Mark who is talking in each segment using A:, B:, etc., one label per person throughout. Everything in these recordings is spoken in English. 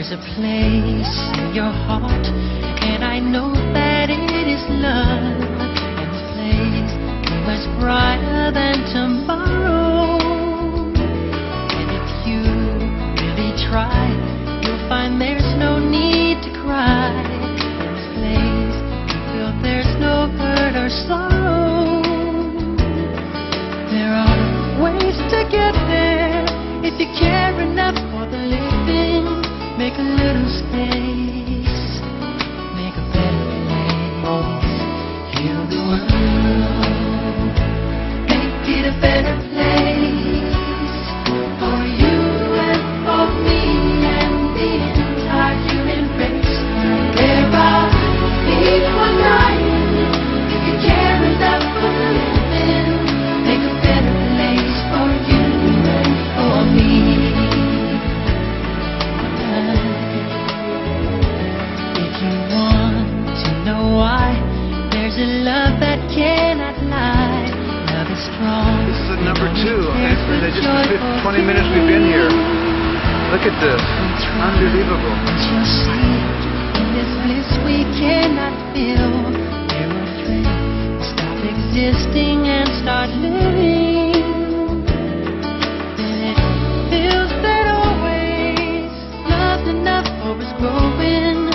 A: There's a place in your heart, and I know that it is love. And this place is much brighter than tomorrow. And if you really try, you'll find there's no need to cry. In this place, you feel there's no hurt or sorrow. There are ways to get there if you care enough for the living. Make a little space, make a better place. Heal the world, make it a better place for you and for me and the entire human race. There are people dying. If you care enough for the living, make a better place for you and for me. There's a love that cannot lie. Love is strong.
B: This is number 2, okay? For the just 20 minutes we've been here. Look at this. Unbelievable.
A: You'll see in this bliss we cannot feel. There will dream, stop existing and start living. Then it feels that always love's enough for us growing.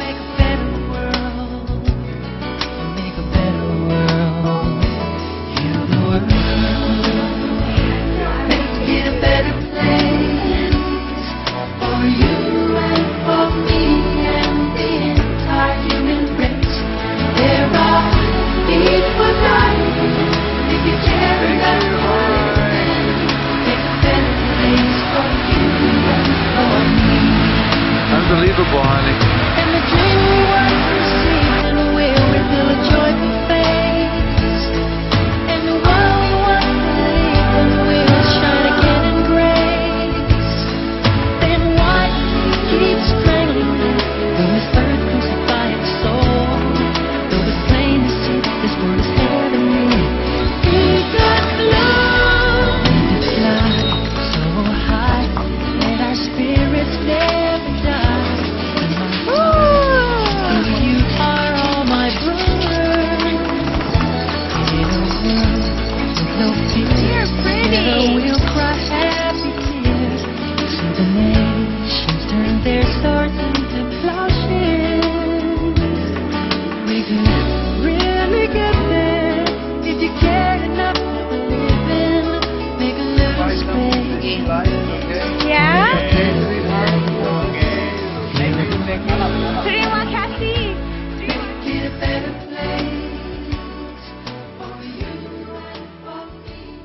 B: Unbelievable, honey.
A: And the dream we want to see will reveal a joyful face. And the world we want to live will shine again in grace. Then why keep strangling it? Though this earth crucify its soul, though it's plain to see this world is heavenly. Keep us love, let's fly so high, let our spirits never die. We'll cry happy tears. See the nations turn their swords into plowshares. We could really get there if you care enough for the living. Make a little space.
C: Yeah? Terima kasih.
A: Get a better place for you and for me.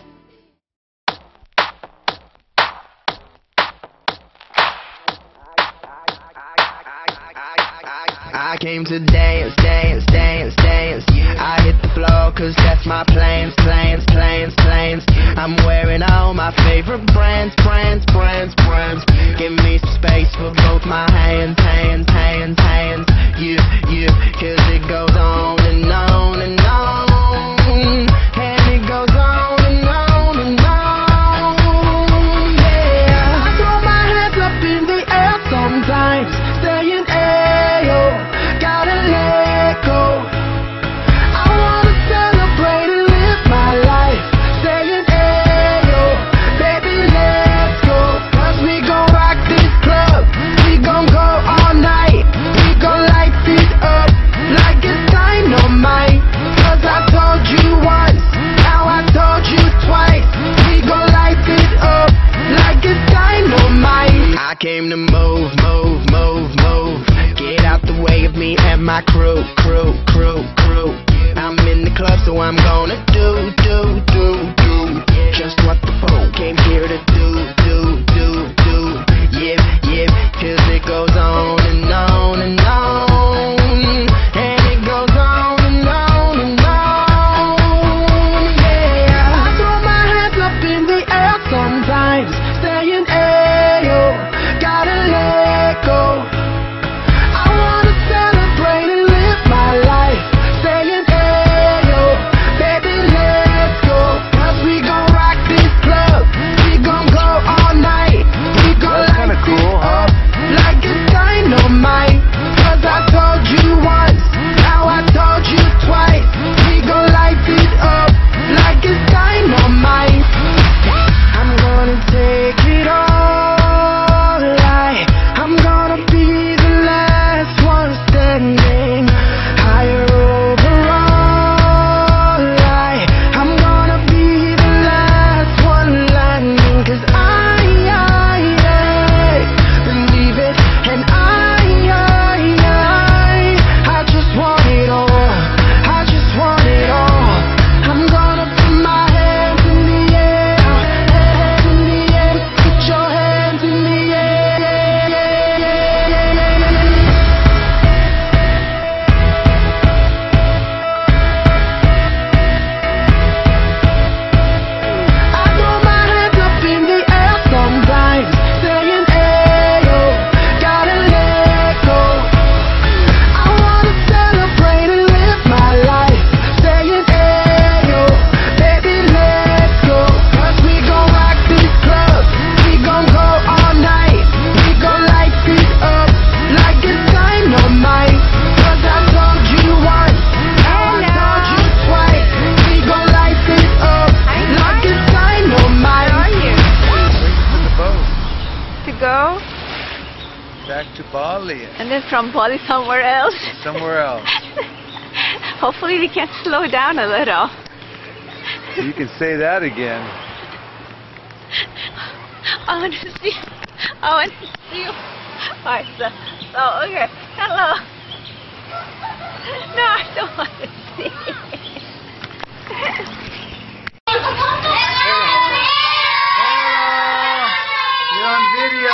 D: I came to dance, dance, dance, dance. I hit the floor cause that's my plans, plans, plans, plans. I'm wearing all my favorite brands, brands, brands, brands. Give me some space for both my hands, hands, hands, hands. Yeah, yeah, cause it goes on and on and on. And it goes on and on and on. Yeah, I throw my hands up in the air sometimes, saying ayo, gotta let go. I wanna celebrate and live my life, saying ayo, baby let's go. Cause we gon' rock this club, we gon' go all night. We gon' light this up like it's dynamite. Cause I told you once, now I told you twice. We gon' light this up like it's dynamite. I came to move, move, move, move. Get out the way of me and my crew, crew, crew, crew. I'm in the club, so I'm gonna do, do, do, do just what the folk came here to do, do, do, do. Yeah, yeah, cause it goes on and on and on. And it goes on and on and on. Yeah, I throw my hands up in the air sometimes, saying ayo, gotta let go. I wanna celebrate and live
B: back to Bali.
C: And then from Bali somewhere else.
B: Somewhere else.
C: Hopefully we can slow down a little.
B: You can say that again.
C: I want to see. I want to see you. Alright, so okay. Hello. No, I don't want to see.
B: You're on video.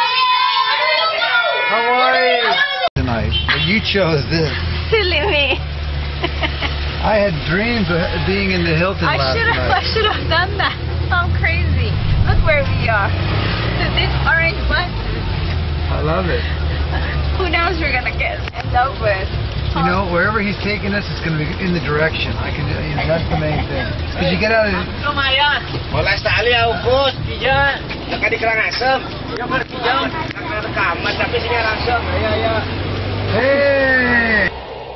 B: How are you? Tonight. You chose this.
C: Silly me.
B: I had dreams of being in the Hilton last night.
C: I should have done that. I'm crazy. Look where we are. So this orange bus.
B: I love it.
C: Who knows we're gonna end up with?
B: You know, wherever he's taking us, it's going to be in the direction. That's the main thing. Because you get out of it.
E: Lumayan. Wala sa ali August, iya. Nakadikrang asam. Yung pertijang, nakakamat tapi sinya asam. Ya.
B: Hey!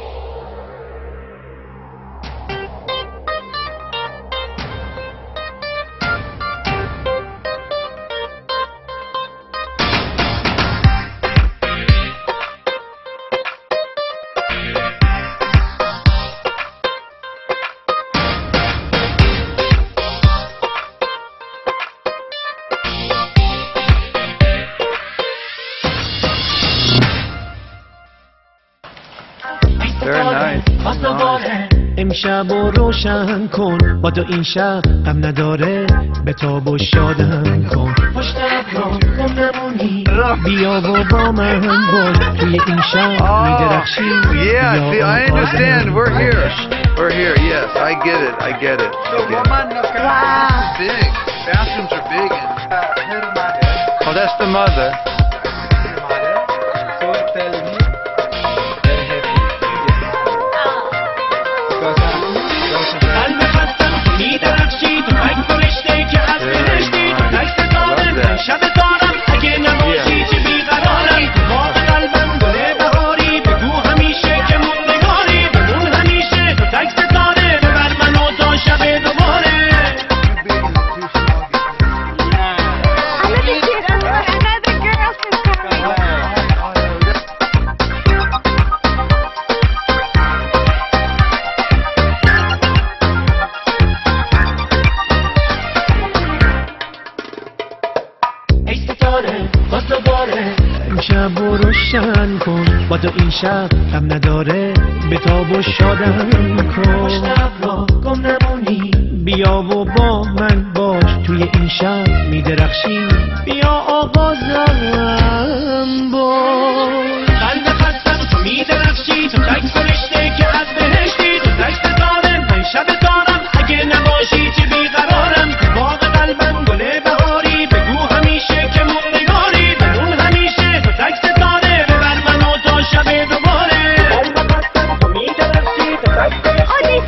B: Very nice.
F: امشب و روشن کن با تو این شب غم نداره به تاب و شادم کن پشت ابرو گم نمونی بیا و با من باش توی این شب میدرخشی
B: Yeah, see, I understand. We're here. We're here, yes. I get it. Wow. Big. Bathrooms are big. Oh, that's the mother.
F: امشب و روشن کن با تو این شب غم نداره به تاب و شادم کن پشت ابرو گم نمونی بیا و با من باش توی این شب میدرخشی بیا آغازم باش قلب خستم تو میدرخشی تو تک فرشته که از بهشتی تو تک ستاره من شب دارم اگه نباشی چه بیقرارم باغ قلبم گل بهاری بگو همیشه که موندگاری بمون همیشه تو تک ستاره ببر منو تا شب دوباره قلب خستم تو میدرخشی تو تک فرشته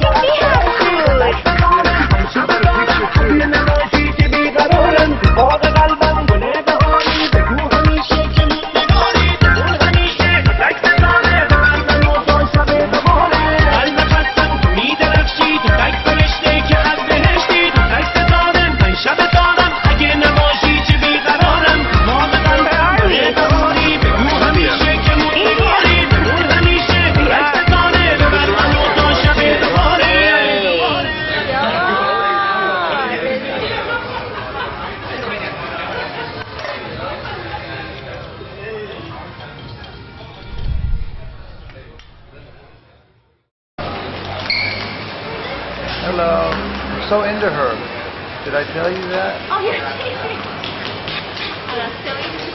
B: Hello. I'm so into her. Did I tell you that?
C: Oh, you're kidding. So